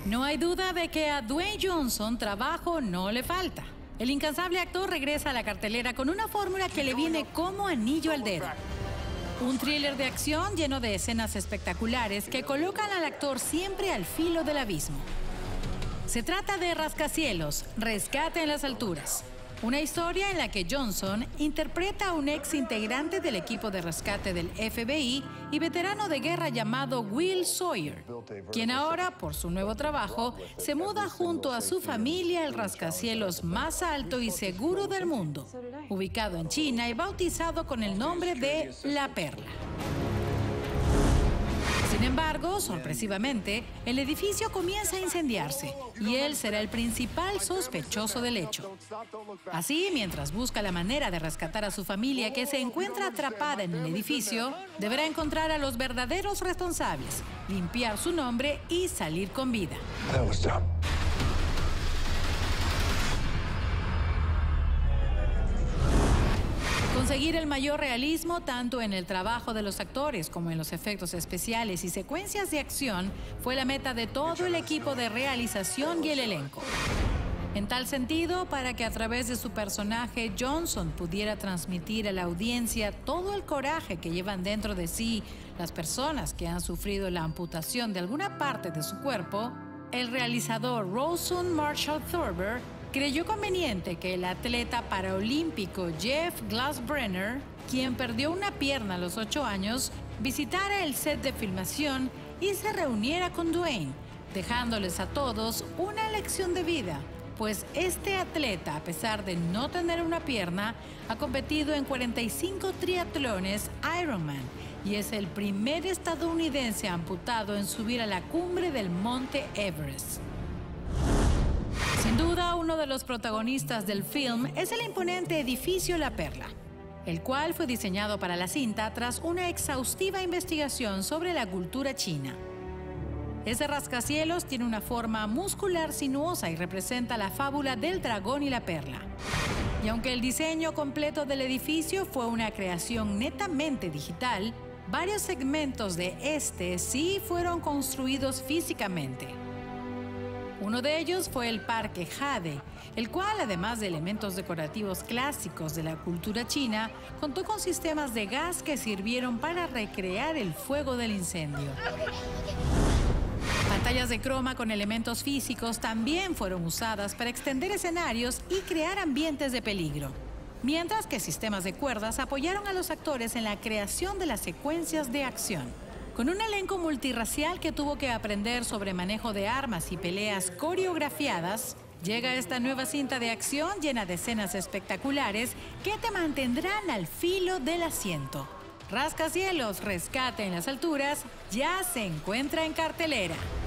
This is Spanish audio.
No hay duda de que a Dwayne Johnson trabajo no le falta. El incansable actor regresa a la cartelera con una fórmula que le viene como anillo al dedo. Un thriller de acción lleno de escenas espectaculares que colocan al actor siempre al filo del abismo. Se trata de Rascacielos, Rescate en las Alturas. Una historia en la que Johnson interpreta a un ex integrante del equipo de rescate del FBI y veterano de guerra llamado Will Sawyer, quien ahora, por su nuevo trabajo, se muda junto a su familia al rascacielos más alto y seguro del mundo, ubicado en China y bautizado con el nombre de La Perla. Sin embargo, sorpresivamente, el edificio comienza a incendiarse y él será el principal sospechoso del hecho. Así, mientras busca la manera de rescatar a su familia que se encuentra atrapada en el edificio, deberá encontrar a los verdaderos responsables, limpiar su nombre y salir con vida. Conseguir el mayor realismo tanto en el trabajo de los actores como en los efectos especiales y secuencias de acción fue la meta de todo el equipo de realización y el elenco. En tal sentido, para que a través de su personaje Johnson pudiera transmitir a la audiencia todo el coraje que llevan dentro de sí las personas que han sufrido la amputación de alguna parte de su cuerpo, el realizador Rosen Marshall Thurber creyó conveniente que el atleta paraolímpico Jeff Glassbrenner, quien perdió una pierna a los 8 años, visitara el set de filmación y se reuniera con Dwayne, dejándoles a todos una lección de vida, pues este atleta, a pesar de no tener una pierna, ha competido en 45 triatlones Ironman y es el primer estadounidense amputado en subir a la cumbre del Monte Everest. Sin duda, uno de los protagonistas del film es el imponente edificio La Perla, el cual fue diseñado para la cinta tras una exhaustiva investigación sobre la cultura china. Ese rascacielos tiene una forma muscular sinuosa y representa la fábula del dragón y la perla. Y aunque el diseño completo del edificio fue una creación netamente digital, varios segmentos de este sí fueron construidos físicamente. Uno de ellos fue el Parque Jade, el cual, además de elementos decorativos clásicos de la cultura china, contó con sistemas de gas que sirvieron para recrear el fuego del incendio. Pantallas de croma con elementos físicos también fueron usadas para extender escenarios y crear ambientes de peligro, mientras que sistemas de cuerdas apoyaron a los actores en la creación de las secuencias de acción. Con un elenco multirracial que tuvo que aprender sobre manejo de armas y peleas coreografiadas, llega esta nueva cinta de acción llena de escenas espectaculares que te mantendrán al filo del asiento. Rascacielos, Rescate en las Alturas ya se encuentra en cartelera.